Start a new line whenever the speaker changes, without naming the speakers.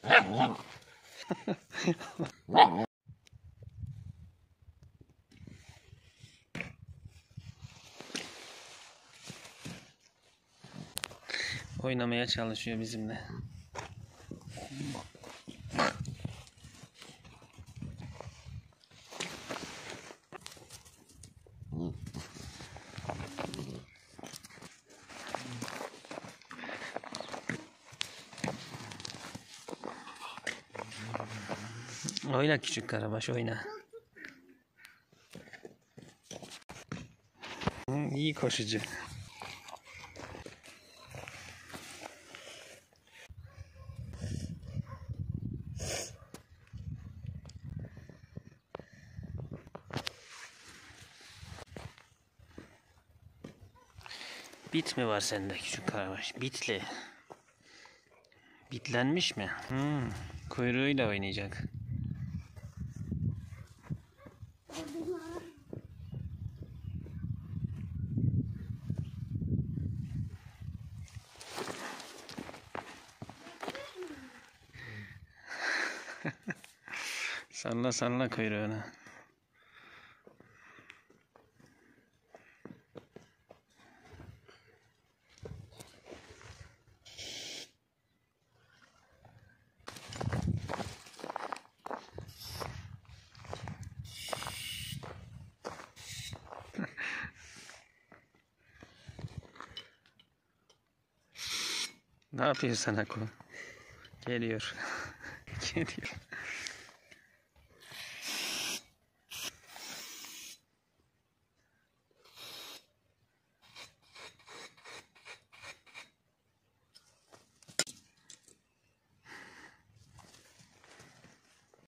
Oynamaya çalışıyor bizimle. Oyna küçük karabaş, oyna. İyi koşucu. Bit mi var sende küçük karabaş? Bitli. Bitlenmiş mi? Kuyruğuyla oynayacak. Salla salla kuyruğunu. Ne yapıyor sana kul? Geliyor. Geliyor.